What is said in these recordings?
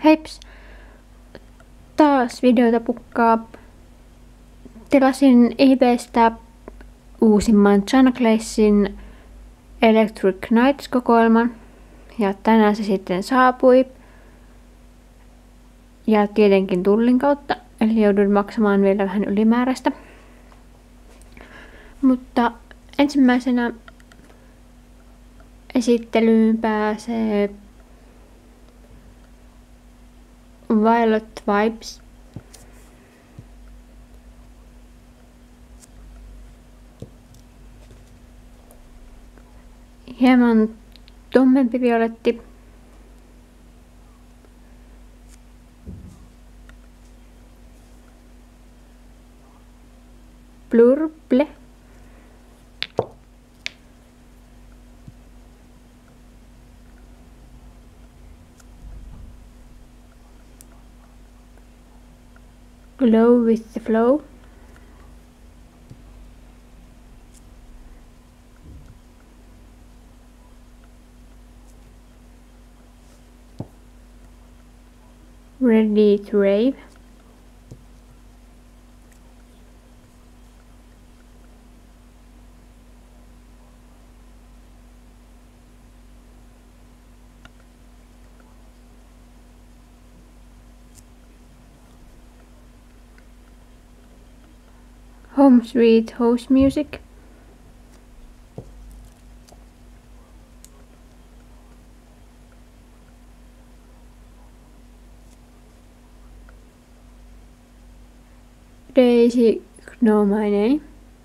Heips! Taas videota pukkaa. Tilasin eBaystä uusimman Jana Glazein Electric Nights-kokoelman. Ja tänään se sitten saapui. Ja tietenkin tullin kautta. Eli joudun maksamaan vielä vähän ylimääräistä. Mutta ensimmäisenä esittelyyn pääsee Violet Vibes. Hieman tummempi violetti. Blurble. Glow with the Flow. Ready to Rave. Home Sweet House Music. Daisy Know My Name.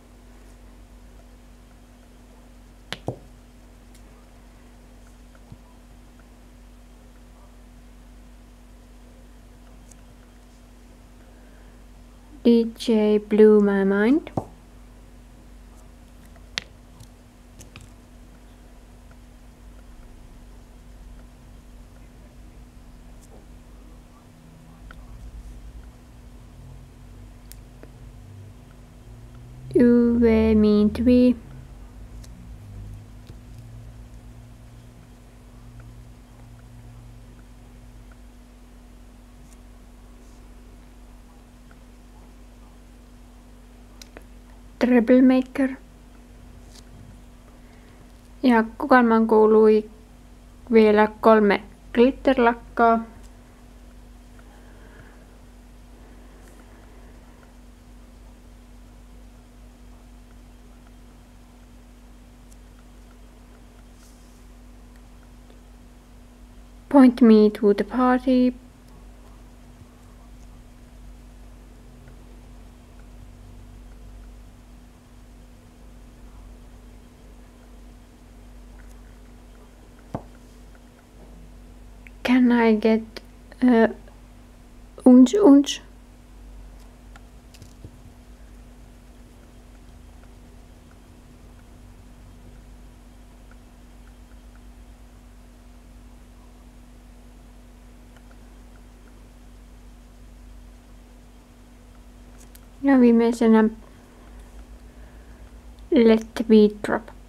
DJ Blew My Mind. You Were Meant to Be. Troublemaker. Ja kokoelmaan kuului vielä 3 glitterlakkaa. Point Me to the Party. Can I get Unge Unge? Ja viimeisenä Let the Beat Drop.